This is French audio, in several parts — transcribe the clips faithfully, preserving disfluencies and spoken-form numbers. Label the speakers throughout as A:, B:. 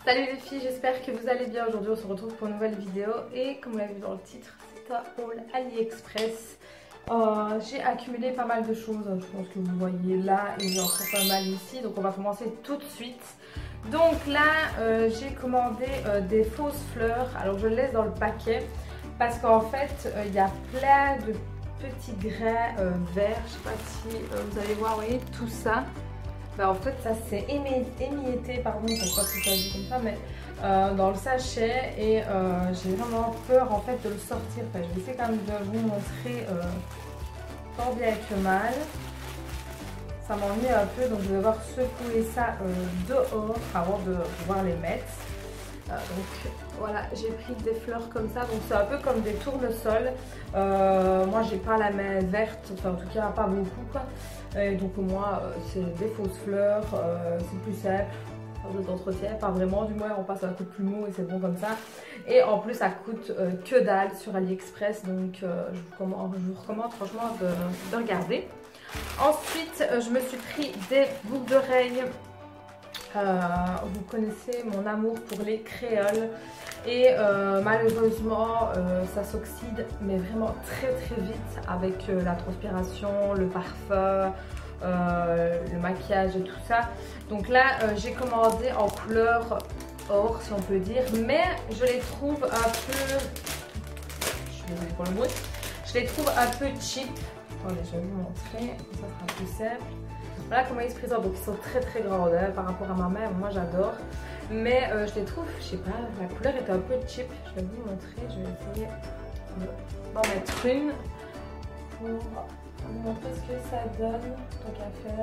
A: Salut les filles, j'espère que vous allez bien. Aujourd'hui on se retrouve pour une nouvelle vidéo et comme vous l'avez vu dans le titre, c'est un haul AliExpress. Euh, j'ai accumulé pas mal de choses, je pense que vous voyez là, il y a encore pas mal ici, donc on va commencer tout de suite. Donc là euh, j'ai commandé euh, des fausses fleurs, alors je les laisse dans le paquet parce qu'en fait euh, il y a plein de petits grains euh, verts, je sais pas si euh, vous allez voir, vous voyez tout ça. Bah en fait ça s'est émietté, pardon, je sais pas si ça dit comme ça, mais euh, dans le sachet et euh, j'ai vraiment peur en fait de le sortir. Enfin, je vais essayer quand même de vous montrer euh, tant bien que mal. Ça m'ennuie un peu, donc je vais devoir secouer ça euh, dehors avant de pouvoir les mettre. Euh, donc voilà, j'ai pris des fleurs comme ça, donc c'est un peu comme des tournesols. Euh, moi j'ai pas la main verte, enfin en tout cas pas beaucoup quoi. Et donc moi c'est des fausses fleurs, euh, c'est plus simple, pas d'entretien, pas vraiment, du moins on passe un coup de plumeau et c'est bon comme ça. Et en plus ça coûte euh, que dalle sur AliExpress, donc euh, je, vous recommande, je vous recommande franchement de, de regarder. Ensuite euh, je me suis pris des boucles d'oreilles. Euh, vous connaissez mon amour pour les créoles et euh, malheureusement euh, ça s'oxyde mais vraiment très très vite avec euh, la transpiration, le parfum, euh, le maquillage et tout ça. Donc là euh, j'ai commandé en couleur or si on peut dire, mais je les trouve un peu, je suis désolée pour le bruit, je les trouve un peu cheap. Attendez, je vais vous montrer, ça sera plus simple. Voilà comment ils se présentent, donc ils sont très très grands hein, par rapport à ma mère, moi j'adore. Mais euh, je les trouve, je sais pas, la couleur est un peu cheap. Je vais vous montrer, je vais essayer d'en mettre une pour vous montrer ce que ça donne, tant qu'à faire.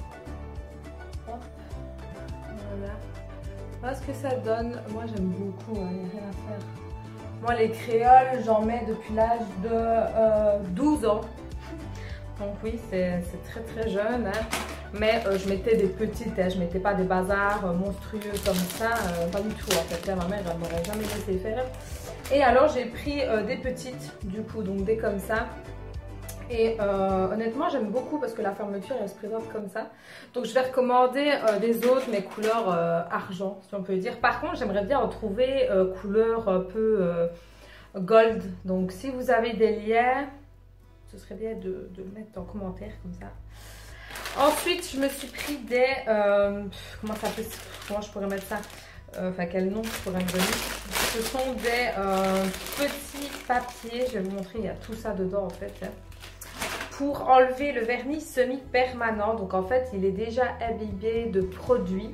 A: Hop, voilà. Voilà ce que ça donne, moi j'aime beaucoup, il hein, n'y a rien à faire. Moi les créoles, j'en mets depuis l'âge de euh, douze ans. Donc oui, c'est très très jeune, hein. Mais euh, je mettais des petites, hein. Je mettais pas des bazars euh, monstrueux comme ça, euh, pas du tout en fait. Là, ma mère elle m'aurait jamais laissé faire. Et alors j'ai pris euh, des petites du coup, donc des comme ça. Et euh, honnêtement j'aime beaucoup parce que la fermeture elle se présente comme ça. Donc je vais recommander euh, des autres, mais couleur euh, argent si on peut dire. Par contre j'aimerais bien retrouver euh, couleur un peu euh, gold. Donc si vous avez des liens, ce serait bien de, de le mettre en commentaire comme ça. Ensuite, je me suis pris des... Euh, comment ça peut... Comment je pourrais mettre ça euh, Enfin, quel nom je pourrais me donner. Ce sont des euh, petits papiers. Je vais vous montrer, il y a tout ça dedans en fait. Hein, pour enlever le vernis semi-permanent. Donc en fait, il est déjà imbibé de produits.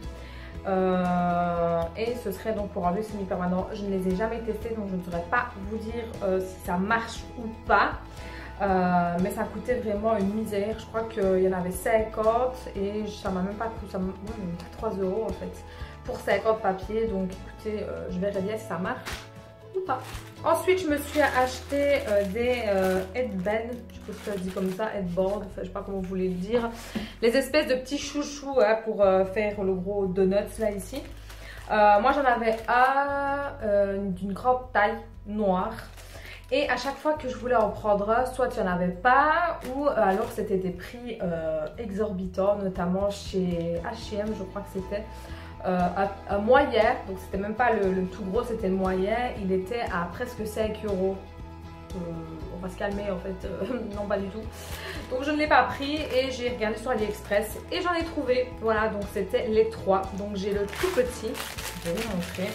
A: Euh, et ce serait donc pour enlever semi-permanent. Je ne les ai jamais testés, donc je ne saurais pas vous dire euh, si ça marche ou pas. Euh, mais ça coûtait vraiment une misère. Je crois qu'il y en avait cinquante et ça m'a même pas coûté, ça m'a même pas trois euros en fait pour cinquante papiers. Donc écoutez, euh, je verrai bien si ça marche ou pas. Ensuite je me suis acheté euh, des euh, headbands, je sais pas si ça se dit comme ça, headbands, enfin, je sais pas comment vous voulez le dire, les espèces de petits chouchous hein, pour euh, faire le gros donuts là ici. Euh, moi j'en avais un euh, d'une grande taille noire. Et à chaque fois que je voulais en prendre un, soit il n'y en avait pas, ou alors c'était des prix euh, exorbitants, notamment chez H et M, je crois que c'était euh, un, un moyen, donc c'était même pas le, le tout gros, c'était le moyen, il était à presque cinq euros. Euh, on va se calmer en fait, euh, non pas du tout. Donc je ne l'ai pas pris et j'ai regardé sur AliExpress et j'en ai trouvé. Voilà, donc c'était les trois. Donc j'ai le tout petit, je vais vous montrer.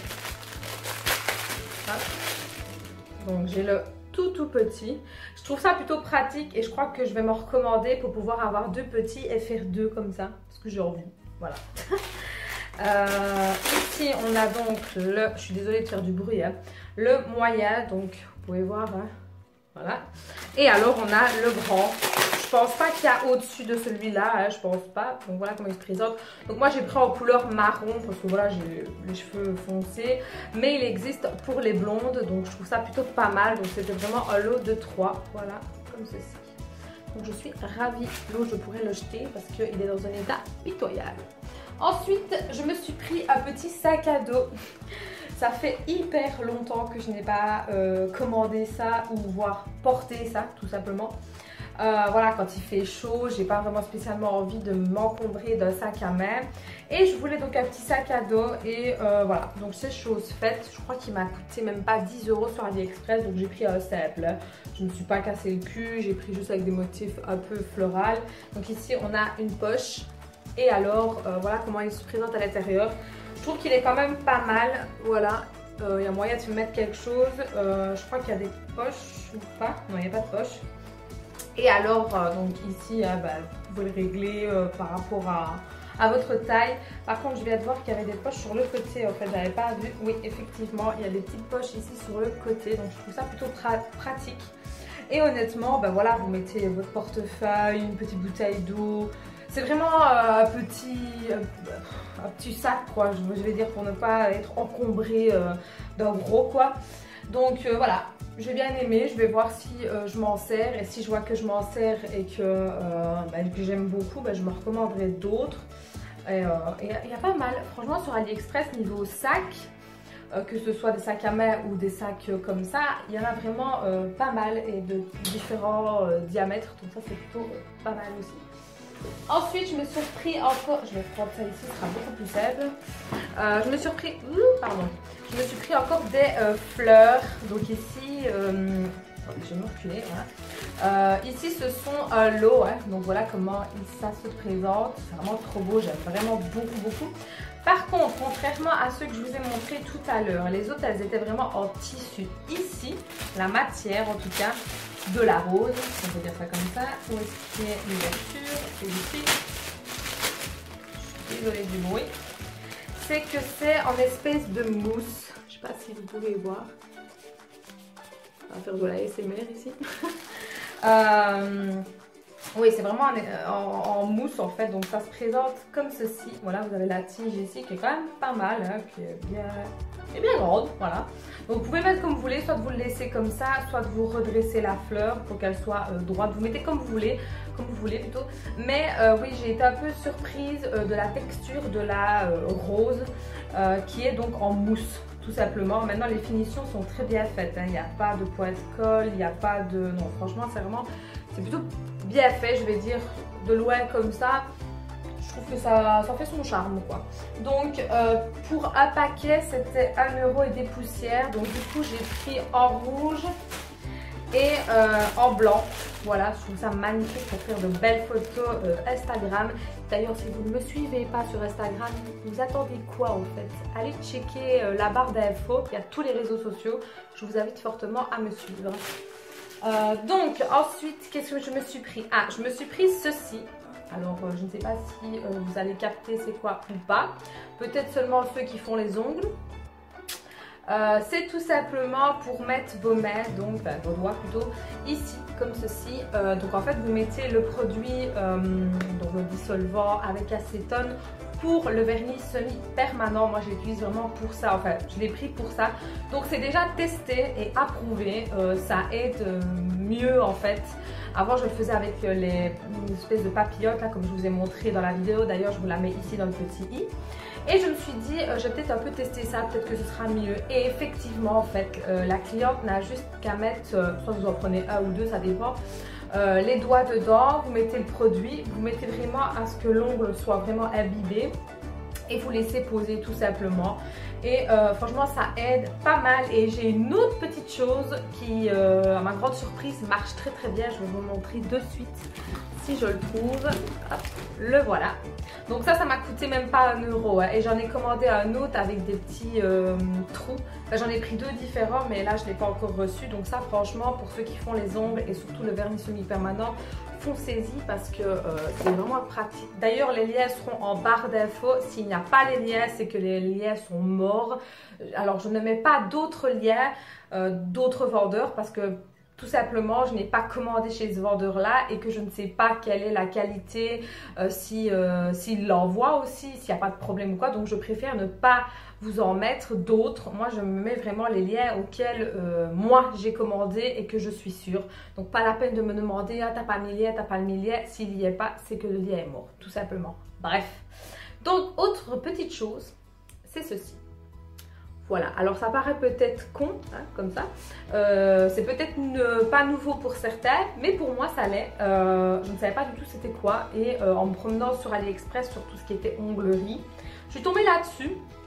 A: Hop. Donc j'ai le tout tout petit. Je trouve ça plutôt pratique et je crois que je vais me recommander pour pouvoir avoir deux petits et faire deux comme ça. Parce que j'ai envie. Voilà. euh, ici on a donc le... Je suis désolée de faire du bruit. Hein, le moyen. Donc vous pouvez voir. Hein, voilà. Et alors on a le grand. Je pense pas qu'il y a au-dessus de celui-là, hein, je pense pas. Donc voilà comment il se présente. Donc moi j'ai pris en couleur marron parce que voilà j'ai les cheveux foncés. Mais il existe pour les blondes, donc je trouve ça plutôt pas mal. Donc c'était vraiment un lot de trois, voilà, comme ceci. Donc je suis ravie. L'autre je pourrais le jeter parce qu'il est dans un état pitoyable. Ensuite je me suis pris un petit sac à dos. Ça fait hyper longtemps que je n'ai pas euh, commandé ça ou voire porté ça tout simplement. Euh, voilà, quand il fait chaud, j'ai pas vraiment spécialement envie de m'encombrer d'un sac à main. Et je voulais donc un petit sac à dos et euh, voilà, donc c'est chose faite. Je crois qu'il m'a coûté même pas dix euros sur AliExpress, donc j'ai pris un simple. Je ne me suis pas cassé le cul, j'ai pris juste avec des motifs un peu floraux. Donc ici on a une poche et alors euh, voilà comment il se présente à l'intérieur. Je trouve qu'il est quand même pas mal, voilà. Il euh, y a moyen de mettre quelque chose, euh, je crois qu'il y a des poches ou pas, non il n'y a pas de poche. Et alors, euh, donc ici, euh, bah, vous pouvez le régler euh, par rapport à, à votre taille. Par contre, je viens de voir qu'il y avait des poches sur le côté. En fait, j'avais pas vu. Oui, effectivement, il y a des petites poches ici sur le côté. Donc, je trouve ça plutôt pratique. Et honnêtement, bah, voilà, vous mettez votre portefeuille, une petite bouteille d'eau. C'est vraiment euh, un, petit, euh, un petit sac, quoi. Je, je vais dire pour ne pas être encombré euh, d'un gros, quoi. Donc, euh, voilà. J'ai bien aimé, je vais voir si euh, je m'en sers et si je vois que je m'en sers et que, euh, bah, que j'aime beaucoup, bah, je me recommanderai d'autres. Et il euh, y, y a pas mal, franchement sur AliExpress niveau sac, euh, que ce soit des sacs à main ou des sacs euh, comme ça, il y en a vraiment euh, pas mal et de différents euh, diamètres, donc ça c'est plutôt euh, pas mal aussi. Ensuite, je me suis pris encore, je vais prendre ça ici, ce sera beaucoup plus simple. Euh, je me suis pris, pardon, je me suis pris encore des euh, fleurs. Donc ici, euh, je vais me reculer, voilà. Euh, ici, ce sont euh, l'eau, hein. Donc voilà comment ça se présente. C'est vraiment trop beau, j'aime vraiment beaucoup, beaucoup. Par contre, contrairement à ceux que je vous ai montré tout à l'heure, les autres, elles étaient vraiment en tissu. Ici, la matière, en tout cas, de la rose, on peut dire ça comme ça. Où est-ce qu'il y a l'ouverture? C'est ici. Je suis désolée du bruit. C'est que c'est en espèce de mousse. Je ne sais pas si vous pouvez voir. On va faire de la A S M R ici. euh, oui, c'est vraiment en, en, en mousse en fait. Donc ça se présente comme ceci. Voilà, vous avez la tige ici qui est quand même pas mal, hein, qui est bien, qui est bien grande. Voilà. Donc vous pouvez mettre comme vous voulez, soit de vous le laisser comme ça, soit de vous redresser la fleur pour qu'elle soit euh, droite. Vous mettez comme vous voulez, comme vous voulez plutôt. Mais euh, oui, j'ai été un peu surprise euh, de la texture de la euh, rose euh, qui est donc en mousse, tout simplement. Maintenant, les finitions sont très bien faites. Hein. Il n'y a pas de pointe-colle, il n'y a pas de... Non, franchement, c'est vraiment... C'est plutôt bien fait, je vais dire, de loin comme ça. Je trouve que ça, ça fait son charme, quoi. Donc, euh, pour un paquet, c'était un euro et des poussières. Donc, du coup, j'ai pris en rouge et euh, en blanc. Voilà, je trouve ça magnifique pour faire de belles photos euh, Instagram. D'ailleurs, si vous ne me suivez pas sur Instagram, vous attendez quoi en fait? Allez checker euh, la barre d'infos, il y a tous les réseaux sociaux. Je vous invite fortement à me suivre. Euh, donc, ensuite, qu'est-ce que je me suis pris? Ah, je me suis pris ceci. Alors, euh, je ne sais pas si euh, vous allez capter c'est quoi ou pas. Peut-être seulement ceux qui font les ongles. Euh, c'est tout simplement pour mettre vos mains, donc ben, vos doigts plutôt, ici, comme ceci. Euh, donc en fait, vous mettez le produit, euh, donc le dissolvant avec acétone pour le vernis semi-permanent. Moi, je l'utilise vraiment pour ça. Enfin, je l'ai pris pour ça. Donc, c'est déjà testé et approuvé. Euh, ça aide euh, mieux en fait. Avant, je le faisais avec les une espèce de papillote, là, comme je vous ai montré dans la vidéo. D'ailleurs, je vous la mets ici dans le petit i. Et je me suis dit, euh, je vais peut-être un peu tester ça, peut-être que ce sera mieux. Et effectivement, en fait, euh, la cliente n'a juste qu'à mettre, euh, soit vous en prenez un ou deux, ça dépend, euh, les doigts dedans, vous mettez le produit, vous mettez vraiment à ce que l'ongle soit vraiment imbibé et vous laissez poser tout simplement. Et euh, franchement, ça aide pas mal. Et j'ai une autre petite chose qui, euh, à ma grande surprise, marche très très bien. Je vais vous le montrer de suite si je le trouve. Hop, le voilà. Donc ça, ça m'a coûté même pas un euro. Hein. Et j'en ai commandé un autre avec des petits euh, trous. Enfin, j'en ai pris deux différents, mais là, je ne l'ai pas encore reçu. Donc ça, franchement, pour ceux qui font les ongles et surtout le vernis semi-permanent, foncez-y parce que euh, c'est vraiment pratique. D'ailleurs, les liens seront en barre d'infos. S'il n'y a pas les liens, c'est que les liens sont morts. Alors, je ne mets pas d'autres liens, euh, d'autres vendeurs parce que tout simplement, je n'ai pas commandé chez ce vendeur-là et que je ne sais pas quelle est la qualité, euh, si, euh, s'il l'envoie aussi, s'il n'y a pas de problème ou quoi. Donc, je préfère ne pas vous en mettre d'autres. Moi, je me mets vraiment les liens auxquels euh, moi, j'ai commandé et que je suis sûre. Donc, pas la peine de me demander, ah, t'as pas mis le lien, t'as pas mis le lien. S'il n'y est pas, c'est que le lien est mort, tout simplement. Bref. Donc, autre petite chose, c'est ceci. Voilà, alors ça paraît peut-être con, hein, comme ça. Euh, c'est peut-être pas nouveau pour certains, mais pour moi ça l'est. Euh, je ne savais pas du tout c'était quoi. Et euh, en me promenant sur AliExpress, sur tout ce qui était onglerie, je suis tombée là-dessus.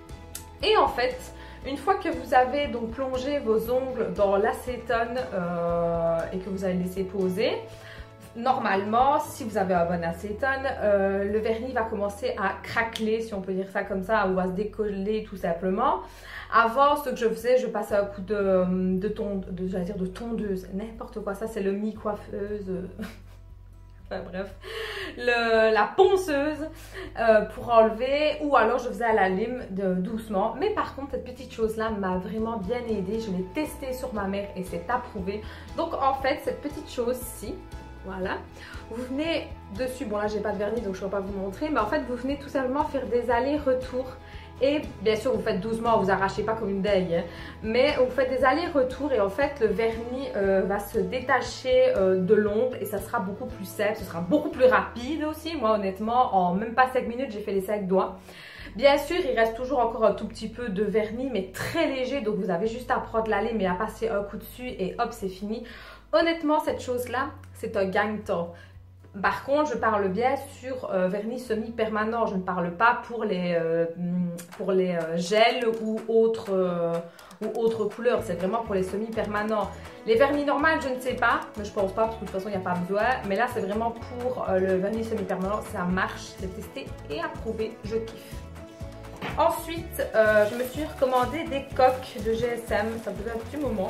A: Et en fait, une fois que vous avez donc plongé vos ongles dans l'acétone euh, et que vous avez laissé poser, normalement, si vous avez un bon acétone, euh, le vernis va commencer à craqueler, si on peut dire ça comme ça, ou à se décoller tout simplement. Avant, ce que je faisais, je passais un coup de, de, ton, de, j'allais dire de tondeuse, n'importe quoi, ça c'est le mi-coiffeuse, enfin bref, le, la ponceuse euh, pour enlever, ou alors je faisais à la lime de, doucement. Mais par contre, cette petite chose-là m'a vraiment bien aidée, je l'ai testée sur ma mère et c'est approuvé. Donc en fait, cette petite chose-ci, voilà, vous venez dessus, bon là j'ai pas de vernis donc je ne vais pas vous montrer, mais en fait vous venez tout simplement faire des allers-retours et bien sûr vous faites doucement, vous arrachez pas comme une dague, hein, mais vous faites des allers-retours et en fait le vernis euh, va se détacher euh, de l'ongle et ça sera beaucoup plus simple, ce sera beaucoup plus rapide aussi. Moi honnêtement en même pas cinq minutes j'ai fait les cinq doigts. Bien sûr, il reste toujours encore un tout petit peu de vernis, mais très léger, donc vous avez juste à prendre la lime et à passer un coup dessus et hop, c'est fini. Honnêtement, cette chose-là, c'est un gagne-temps. Par contre, je parle bien sur euh, vernis semi-permanent. Je ne parle pas pour les, euh, pour les euh, gels ou autres, euh, ou autres couleurs. C'est vraiment pour les semi-permanents. Les vernis normaux, je ne sais pas, mais je pense pas parce que de toute façon, il n'y a pas besoin. Mais là, c'est vraiment pour euh, le vernis semi-permanent. Ça marche, c'est testé et approuvé. Je kiffe. Ensuite, euh, je me suis recommandé des coques de G S M. Ça faisait un petit moment.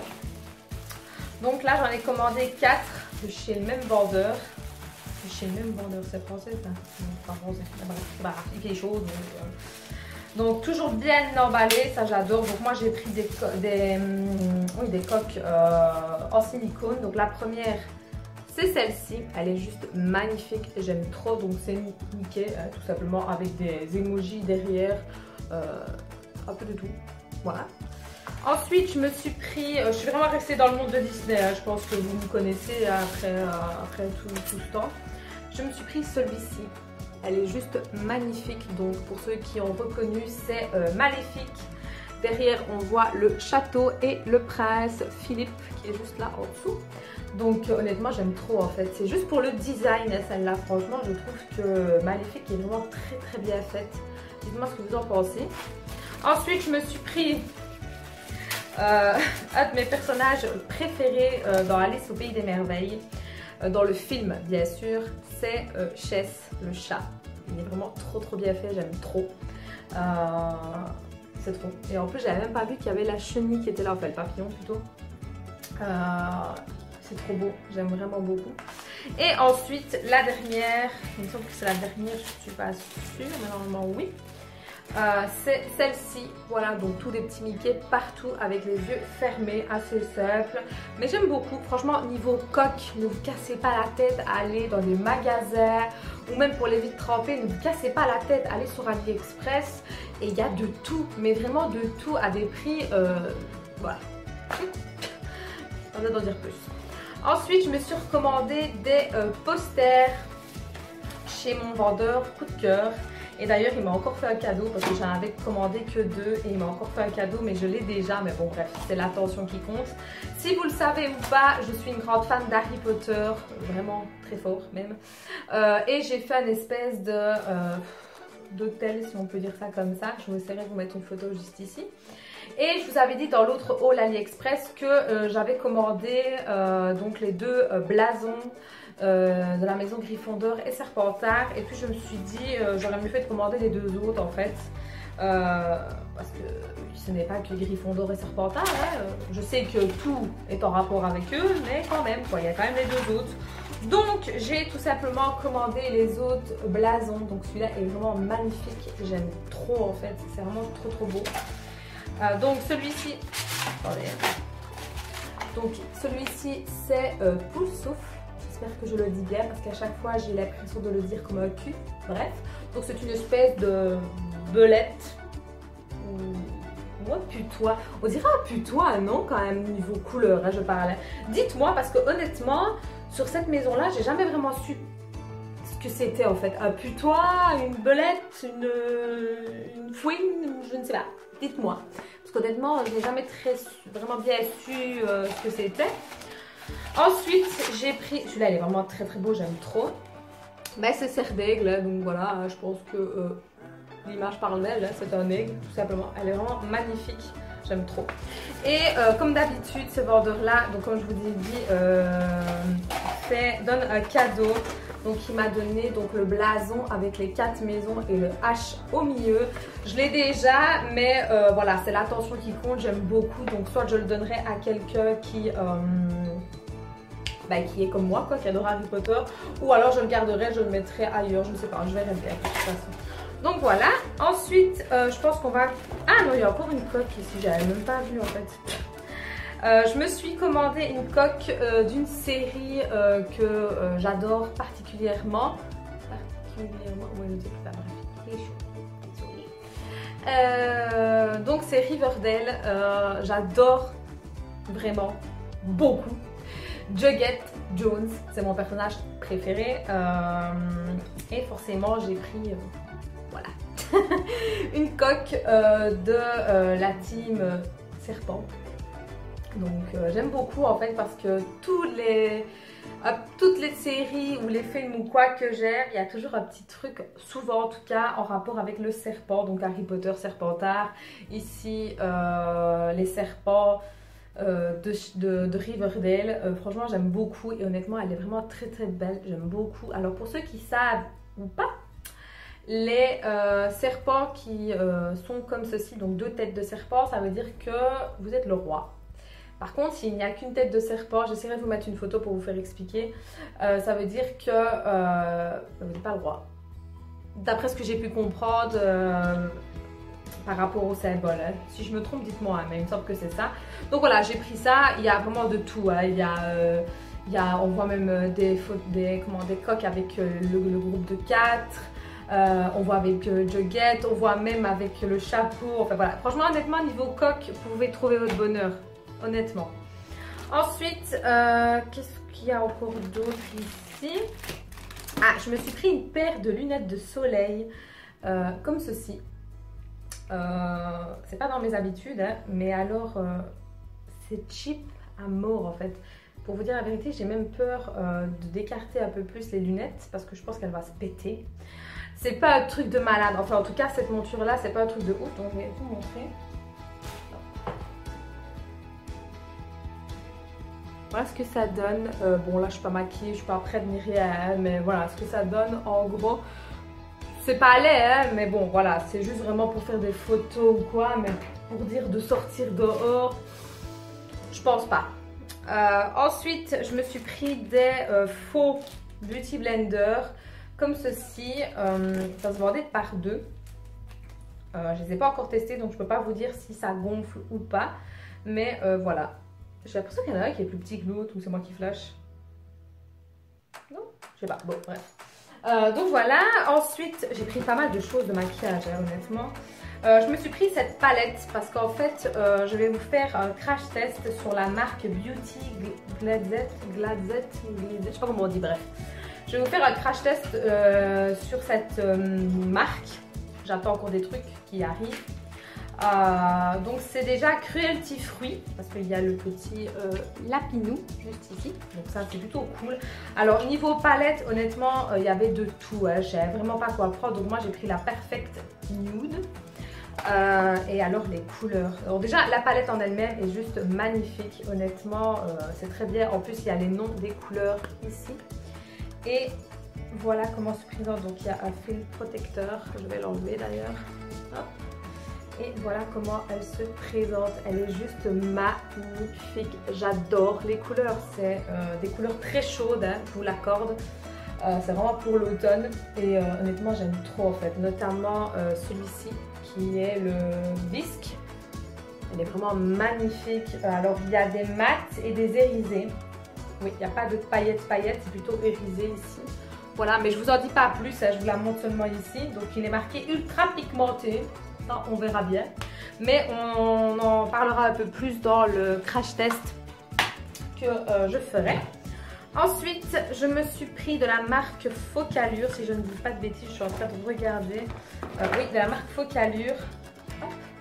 A: Donc là, j'en ai commandé quatre de chez le même vendeur. De chez le même vendeur, c'est français ça? Non, pas français. Bah, il fait chaud. Donc, euh... donc toujours bien emballé, ça j'adore. Donc moi, j'ai pris des, des, oui, des coques euh, en silicone. Donc la première, c'est celle-ci. Elle est juste magnifique. J'aime trop. Donc c'est Mickey, hein, tout simplement, avec des emojis derrière. Euh, un peu de tout. Voilà. Ensuite, je me suis pris, euh, je suis vraiment restée dans le monde de Disney, hein, je pense que vous me connaissez après, euh, après tout, tout ce temps. Je me suis pris celui-ci, elle est juste magnifique, donc pour ceux qui ont reconnu, c'est euh, Maléfique. Derrière, on voit le château et le prince Philippe qui est juste là en dessous. Donc euh, honnêtement, j'aime trop en fait, c'est juste pour le design, hein, celle-là, franchement, je trouve que Maléfique est vraiment très très bien faite. Dites-moi ce que vous en pensez. Ensuite, je me suis pris... Euh, un de mes personnages préférés euh, dans Alice au Pays des Merveilles, euh, dans le film bien sûr, c'est euh, Chess, le chat. Il est vraiment trop trop bien fait, j'aime trop. Euh, c'est trop. Et en plus, j'avais même pas vu qu'il y avait la chenille qui était là, enfin le papillon plutôt. Euh, c'est trop beau, j'aime vraiment beaucoup. Et ensuite, la dernière, il me semble que c'est la dernière, je ne suis pas sûre, mais normalement oui. Euh, c'est celle-ci, voilà, donc tous les petits Mickey partout avec les yeux fermés, assez simple, mais j'aime beaucoup. Franchement, niveau coque, ne vous cassez pas la tête à aller dans des magasins ou même pour les vitres trempées, ne vous cassez pas la tête, allez sur AliExpress et il y a de tout, mais vraiment de tout à des prix, euh, voilà, on va en dire plus. Ensuite, je me suis recommandé des euh, posters chez mon vendeur coup de cœur. Et d'ailleurs, il m'a encore fait un cadeau parce que j'en avais commandé que deux et il m'a encore fait un cadeau, mais je l'ai déjà. Mais bon, bref, c'est l'attention qui compte. Si vous le savez ou pas, je suis une grande fan d'Harry Potter, vraiment très fort même. Euh, et j'ai fait une espèce de euh, d'hôtel, si on peut dire ça comme ça. Je vais essayer de vous mettre une photo juste ici. Et je vous avais dit dans l'autre haul AliExpress que euh, j'avais commandé euh, donc les deux euh, blasons euh, de la maison Gryffondor et Serpentard. Et puis je me suis dit, euh, j'aurais mieux fait de commander les deux autres en fait. Euh, parce que ce n'est pas que Gryffondor et Serpentard. Hein. Je sais que tout est en rapport avec eux, mais quand même, quoi, il y a quand même les deux autres. Donc j'ai tout simplement commandé les autres blasons. Donc celui-là est vraiment magnifique. J'aime trop en fait. C'est vraiment trop trop beau. Euh, donc celui-ci, attendez, donc celui-ci c'est euh, Poulsoufle, j'espère que je le dis bien parce qu'à chaque fois j'ai l'impression de le dire comme un cul, bref, donc c'est une espèce de belette, ou un putois, on dirait un putois non quand même niveau couleur, hein, je parlais, dites-moi parce que honnêtement sur cette maison là j'ai jamais vraiment su ce que c'était en fait, un putois, une belette, une, une fouine, je ne sais pas. Dites-moi, parce qu'honnêtement, je n'ai jamais très, vraiment bien su euh, ce que c'était. Ensuite, j'ai pris, celui-là, il est vraiment très très beau, j'aime trop. Ben, c'est Serre d'Aigle, donc voilà, je pense que euh, l'image parle d'elle, c'est un aigle, tout simplement. Elle est vraiment magnifique, j'aime trop. Et euh, comme d'habitude, ce vendeur-là, donc comme je vous ai dit, euh, fait, donne un cadeau. Donc il m'a donné donc le blason avec les quatre maisons et le H au milieu. Je l'ai déjà, mais euh, voilà, c'est l'attention qui compte, j'aime beaucoup. Donc soit je le donnerai à quelqu'un qui, euh, bah, qui est comme moi, quoi, qui adore Harry Potter. Ou alors je le garderai, je le mettrai ailleurs, je ne sais pas, je verrai bien de toute façon. Donc voilà, ensuite euh, je pense qu'on va... Ah non, il y a encore une coque ici, j'avais même pas vu en fait. Euh, je me suis commandé une coque euh, d'une série euh, que euh, j'adore particulièrement. Particulièrement, oui, je sais plus, bref, il est chaud. Euh, donc c'est Riverdale, euh, j'adore vraiment beaucoup. Jughead Jones, c'est mon personnage préféré. Euh, et forcément j'ai pris, euh, voilà, une coque euh, de euh, la team Serpent. Donc euh, j'aime beaucoup en fait parce que tous les, euh, toutes les séries ou les films ou quoi que j'aime, il y a toujours un petit truc, souvent en tout cas, en rapport avec le serpent. Donc Harry Potter, Serpentard. Ici, euh, les serpents euh, de, de, de Riverdale. Euh, franchement, j'aime beaucoup et honnêtement, elle est vraiment très très belle. J'aime beaucoup. Alors pour ceux qui savent ou pas, les euh, serpents qui euh, sont comme ceci, donc deux têtes de serpent, ça veut dire que vous êtes le roi. Par contre, s'il n'y a qu'une tête de serpent, j'essaierai de vous mettre une photo pour vous faire expliquer. Euh, ça veut dire que euh, vous n'êtes pas le roi. D'après ce que j'ai pu comprendre euh, par rapport au symbole. Hein. Si je me trompe, dites-moi, hein, mais il me semble que c'est ça. Donc voilà, j'ai pris ça. Il y a vraiment de tout. Hein. Il y a, euh, il y a, on voit même des, des, comment, des coques avec euh, le, le groupe de quatre. Euh, on voit avec euh, Jughead, on voit même avec le chapeau. Enfin voilà, franchement, honnêtement, niveau coque, vous pouvez trouver votre bonheur. Honnêtement. Ensuite, euh, qu'est-ce qu'il y a encore d'autre ici? Ah, je me suis pris une paire de lunettes de soleil euh, comme ceci. Euh, c'est pas dans mes habitudes, hein, mais alors euh, c'est cheap à mort en fait. Pour vous dire la vérité, j'ai même peur euh, de d'écarter un peu plus les lunettes parce que je pense qu'elle va se péter. C'est pas un truc de malade. Enfin, en tout cas, cette monture là, c'est pas un truc de ouf. Donc, je vais vous montrer. Voilà ce que ça donne. Euh, bon là je suis pas maquillée, je suis pas prête ni rien, mais voilà ce que ça donne en gros. C'est pas laid, hein, mais bon voilà, c'est juste vraiment pour faire des photos ou quoi, mais pour dire de sortir dehors, je pense pas. Euh, ensuite, je me suis pris des euh, faux Beauty Blender comme ceci. Euh, ça se vendait par deux. Euh, je les ai pas encore testés, donc je peux pas vous dire si ça gonfle ou pas, mais euh, voilà. J'ai l'impression qu'il y en a un qui est plus petit que l'autre ou c'est moi qui flash. Non, je sais pas. Bon, bref. Euh, donc voilà. Ensuite, j'ai pris pas mal de choses de maquillage, hein, honnêtement. Euh, je me suis pris cette palette parce qu'en fait, euh, je vais vous faire un crash test sur la marque Beauty Glazette, Glazette, je sais pas comment on dit, bref. Je vais vous faire un crash test euh, sur cette euh, marque. J'attends encore des trucs qui arrivent. Euh, donc c'est déjà Cruelty Fruit parce qu'il y a le petit euh, lapinou juste ici, donc ça c'est plutôt cool. Alors niveau palette, honnêtement il euh, y avait de tout, hein. Je savais vraiment pas quoi prendre, donc moi j'ai pris la Perfect Nude. Euh, et alors les couleurs, alors déjà la palette en elle-même est juste magnifique, honnêtement euh, c'est très bien. En plus il y a les noms des couleurs ici et voilà comment se présente. Donc il y a un fil protecteur, je vais l'enlever d'ailleurs. Hop. Et voilà comment elle se présente. Elle est juste magnifique. J'adore les couleurs. C'est euh, des couleurs très chaudes, hein, je vous l'accorde. Euh, c'est vraiment pour l'automne. Et euh, honnêtement, j'aime trop en fait. Notamment euh, celui-ci qui est le bisque. Elle est vraiment magnifique. Alors, il y a des mats et des irisés. Oui, il n'y a pas de paillettes paillettes. C'est plutôt irisé ici. Voilà, mais je vous en dis pas plus. Hein, je vous la montre seulement ici. Donc, il est marqué ultra pigmenté. Ça, on verra bien, mais on en parlera un peu plus dans le crash test que euh, je ferai. Ensuite, je me suis pris de la marque Focalure, si je ne dis pas de bêtises, je suis en train de regarder. Euh, oui, de la marque Focalure. Hop.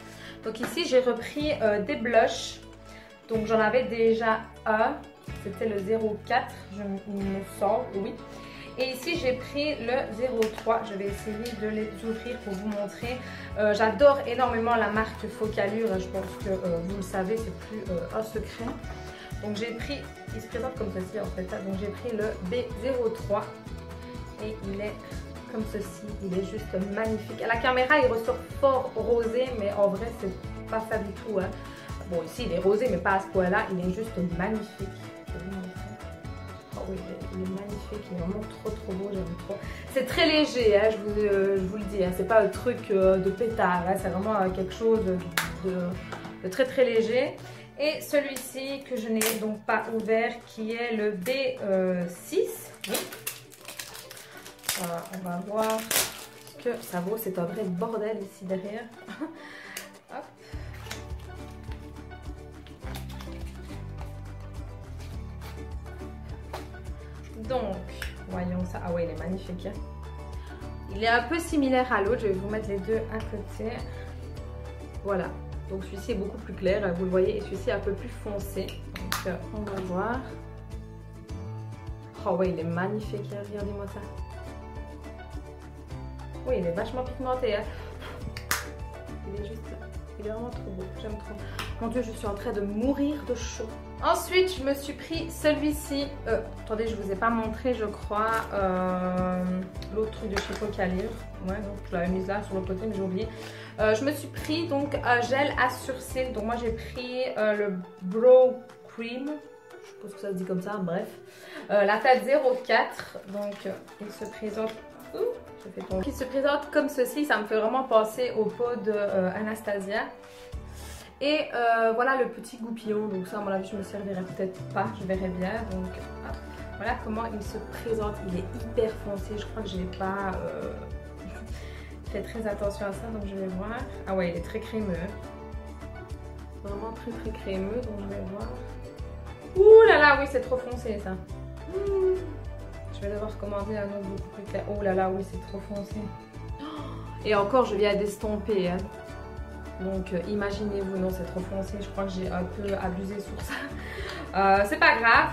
A: Donc ici j'ai repris euh, des blushs. Donc j'en avais déjà un. C'était le zéro quatre, je me sens, oui. Et ici j'ai pris le zéro trois. Je vais essayer de les ouvrir pour vous montrer. Euh, J'adore énormément la marque Focallure. Je pense que euh, vous le savez, c'est plus euh, un secret. Donc j'ai pris, il se présente comme ceci en fait. Donc j'ai pris le B zéro trois. Et il est comme ceci. Il est juste magnifique. À la caméra il ressort fort rosé, mais en vrai c'est pas ça du tout. Hein. Bon ici il est rosé mais pas à ce point là. Il est juste magnifique. Oh oui, il est magnifique, il est vraiment trop trop beau, j'aime trop. C'est très léger, hein, je, vous, euh, je vous le dis, hein, c'est pas un truc euh, de pétard, hein, c'est vraiment euh, quelque chose de, de, de très très léger. Et celui-ci que je n'ai donc pas ouvert, qui est le B six. Oui. Euh, on va voir ce que ça vaut, c'est un vrai bordel ici derrière. Hop. Donc, voyons ça. Ah ouais, il est magnifique. Hein. Il est un peu similaire à l'autre. Je vais vous mettre les deux à côté. Voilà. Donc celui-ci est beaucoup plus clair, vous le voyez. Et celui-ci est un peu plus foncé. Donc, euh, on va voir. Oh ouais, il est magnifique. Regardez-moi ça. Oui, il est vachement pigmenté. Hein. Il est juste... Il est vraiment trop beau. J'aime trop. Mon Dieu, je suis en train de mourir de chaud. Ensuite, je me suis pris celui-ci. Euh, attendez, je vous ai pas montré, je crois, euh, l'autre truc de chez Focallure. Ouais, donc je l'avais mise là sur le côté, mais j'ai oublié. Euh, je me suis pris donc un gel à sourcils. Donc moi, j'ai pris euh, le Brow Cream. Je pense que ça se dit comme ça, bref. Euh, la taille zéro quatre. Donc, euh, il se présente... Ouh, je fais tomber. Il se présente comme ceci. Ça me fait vraiment penser au pot de euh, Anastasia. Et euh, voilà le petit goupillon, donc ça à mon avis je me servirai peut-être pas, je verrai bien. Donc hop. Voilà comment il se présente, il est hyper foncé, je crois que je n'ai pas euh, fait très attention à ça, donc je vais voir. Ah ouais, il est très crémeux, vraiment très très crémeux, donc je vais voir. Ouh là là, oui c'est trop foncé ça. Mmh. Je vais devoir commander un autre beaucoup plus clair. Oh là là, oui c'est trop foncé. Et encore je viens d'estomper. Hein. Donc euh, imaginez-vous, non c'est trop foncé, je crois que j'ai un peu abusé sur ça. Euh, c'est pas grave.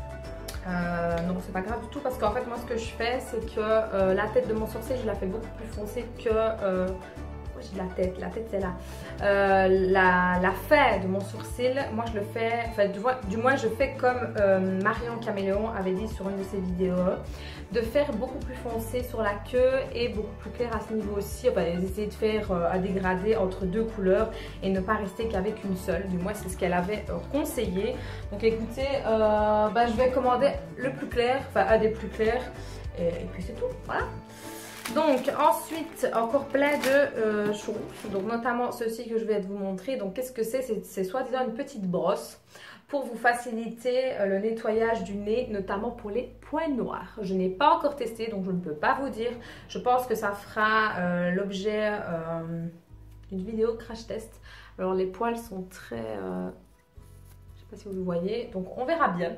A: Euh, non c'est pas grave du tout parce qu'en fait moi ce que je fais c'est que euh, la tête de mon sourcil je la fais beaucoup plus foncée que... Euh, oh, j'ai de la tête, la tête c'est là. Euh, la, la fin de mon sourcil, moi je le fais, enfin du, du moins je fais comme euh, Marion Caméléon avait dit sur une de ses vidéos, de faire beaucoup plus foncé sur la queue et beaucoup plus clair à ce niveau aussi, enfin essayer de faire euh, un dégradé entre deux couleurs et ne pas rester qu'avec une seule, du moins c'est ce qu'elle avait euh, conseillé. Donc écoutez, euh, bah, je vais commander le plus clair, enfin un des plus clairs et, et puis c'est tout, voilà. Donc ensuite encore plein de euh, choses, donc notamment ceci que je vais vous montrer. Donc qu'est-ce que c'est? C'est soi-disant une petite brosse pour vous faciliter euh, le nettoyage du nez, notamment pour les points noirs. Je n'ai pas encore testé donc je ne peux pas vous dire. Je pense que ça fera euh, l'objet euh, d'une vidéo crash test. Alors les poils sont très... Euh, je ne sais pas si vous le voyez, donc on verra bien.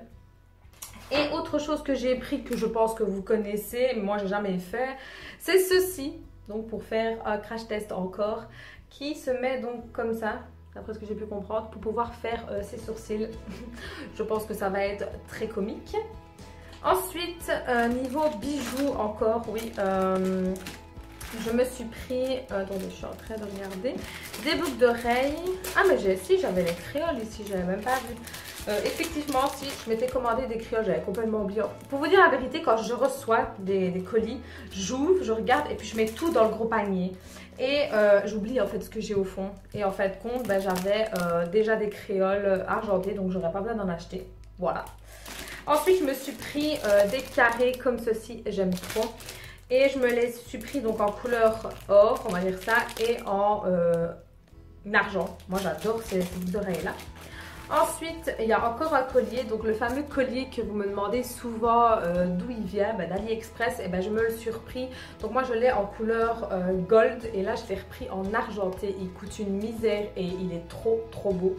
A: Et autre chose que j'ai pris, que je pense que vous connaissez, mais moi j'ai jamais fait, c'est ceci. Donc pour faire un crash test encore, qui se met donc comme ça, d'après ce que j'ai pu comprendre, pour pouvoir faire euh, ses sourcils. Je pense que ça va être très comique. Ensuite, euh, niveau bijoux encore, oui, euh, je me suis pris, euh, attendez, je suis en train de regarder, des boucles d'oreilles. Ah mais j'ai, si j'avais les créoles ici, j'avais même pas vu. Euh, effectivement, si je m'étais commandé des créoles, j'avais complètement oublié. Pour vous dire la vérité, quand je reçois des, des colis, j'ouvre, je regarde et puis je mets tout dans le gros panier. Et euh, j'oublie en fait ce que j'ai au fond. Et en fait, compte, ben, j'avais euh, déjà des créoles argentées, donc j'aurais pas besoin d'en acheter. Voilà. Ensuite, je me suis pris euh, des carrés comme ceci, j'aime trop. Et je me les suis pris donc en couleur or, on va dire ça, et en euh, argent. Moi, j'adore ces, ces boucles d'oreilles là. Ensuite, il y a encore un collier, donc le fameux collier que vous me demandez souvent euh, d'où il vient, ben, d'AliExpress, et ben je me le suis repris. Donc moi je l'ai en couleur euh, gold et là je l'ai repris en argenté. Il coûte une misère et il est trop trop beau.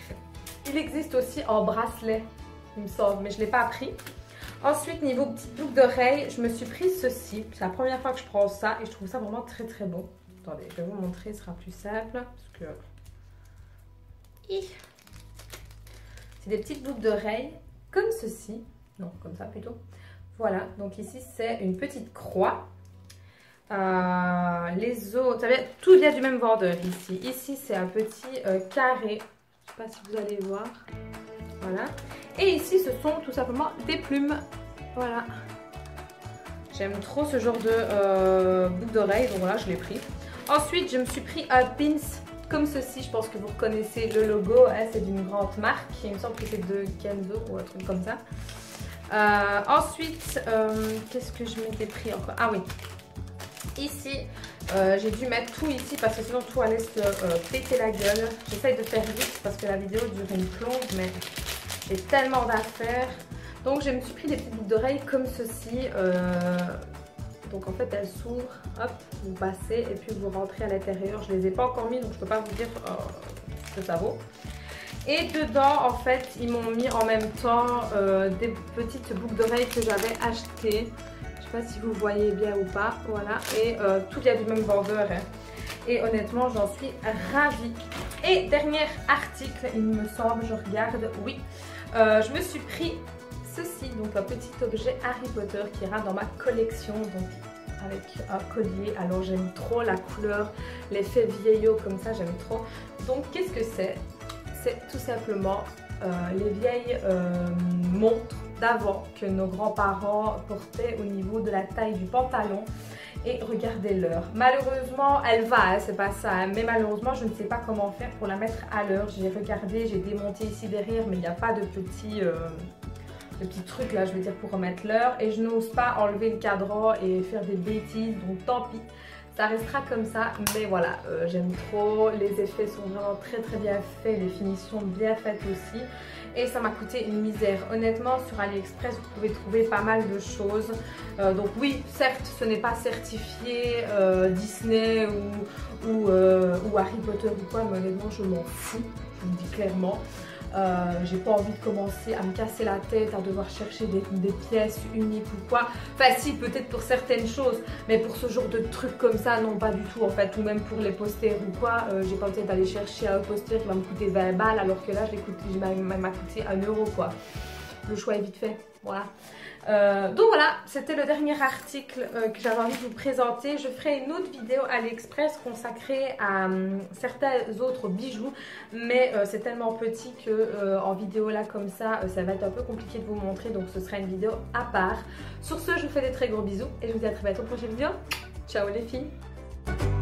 A: Il existe aussi en bracelet, il me semble, mais je ne l'ai pas pris. Ensuite, niveau petite boucle d'oreille, je me suis pris ceci. C'est la première fois que je prends ça et je trouve ça vraiment très très bon. Attendez, je vais vous montrer, ce sera plus simple parce que... C'est des petites boucles d'oreilles comme ceci. Non, comme ça plutôt. Voilà, donc ici c'est une petite croix. Euh, les autres, ça vient, tout vient du même vendeur ici. Ici c'est un petit euh, carré. Je ne sais pas si vous allez voir. Voilà. Et ici ce sont tout simplement des plumes. Voilà. J'aime trop ce genre de euh, boucle d'oreille, donc voilà, je l'ai pris. Ensuite, je me suis pris un pins comme ceci. Je pense que vous reconnaissez le logo. Hein, c'est d'une grande marque. Il me semble que c'est de Kenzo ou un truc comme ça. Euh, ensuite, euh, qu'est-ce que je m'étais pris encore? Ah oui. Ici, euh, j'ai dû mettre tout ici parce que sinon tout allait se euh, péter la gueule. J'essaye de faire vite parce que la vidéo dure une plombe, mais j'ai tellement d'affaires. Donc je me suis pris des petites boucles d'oreilles comme ceci. Euh, donc en fait elles s'ouvrent, hop, vous passez et puis vous rentrez à l'intérieur. Je les ai pas encore mis donc je peux pas vous dire euh, ce que ça vaut. Et dedans en fait ils m'ont mis en même temps euh, des petites boucles d'oreilles que j'avais achetées. Je sais pas si vous voyez bien ou pas, voilà. Et euh, tout vient du même vendeur. Hein. Et honnêtement j'en suis ravie. Et dernier article, il me semble, je regarde, oui. Euh, je me suis pris ceci, donc un petit objet Harry Potter qui ira dans ma collection, donc avec un collier. Alors j'aime trop la couleur, l'effet vieillot comme ça, j'aime trop. Donc qu'est-ce que c'est? C'est tout simplement euh, les vieilles euh, montres d'avant que nos grands-parents portaient au niveau de la taille du pantalon. Et regardez l'heure. Malheureusement, elle va, hein, c'est pas ça. Hein, mais malheureusement, je ne sais pas comment faire pour la mettre à l'heure. J'ai regardé, j'ai démonté ici derrière, mais il n'y a pas de petit, euh, de petit truc là, je veux dire, pour remettre l'heure. Et je n'ose pas enlever le cadran et faire des bêtises, donc tant pis. Ça restera comme ça, mais voilà, euh, j'aime trop. Les effets sont vraiment très très bien faits, les finitions bien faites aussi. Et ça m'a coûté une misère. Honnêtement, sur AliExpress, vous pouvez trouver pas mal de choses. Euh, donc oui, certes, ce n'est pas certifié euh, Disney ou, ou, euh, ou Harry Potter ou quoi, mais honnêtement, je m'en fous, je vous le dis clairement. Euh, j'ai pas envie de commencer à me casser la tête, à devoir chercher des, des pièces uniques ou quoi. Enfin si, peut-être pour certaines choses, mais pour ce genre de trucs comme ça, non pas du tout en fait. Ou même pour les posters ou quoi, euh, j'ai pas envie d'aller chercher un poster qui va me coûter vingt balles alors que là, il m'a coûté un euro quoi. Le choix est vite fait, voilà. Euh, donc voilà, c'était le dernier article euh, que j'avais envie de vous présenter. Je ferai une autre vidéo AliExpress consacrée à euh, certains autres bijoux, mais euh, c'est tellement petit que euh, en vidéo là comme ça, euh, ça va être un peu compliqué de vous montrer, donc ce sera une vidéo à part. Sur ce, je vous fais des très gros bisous et je vous dis à très bientôt pour une prochaine vidéo. Ciao les filles!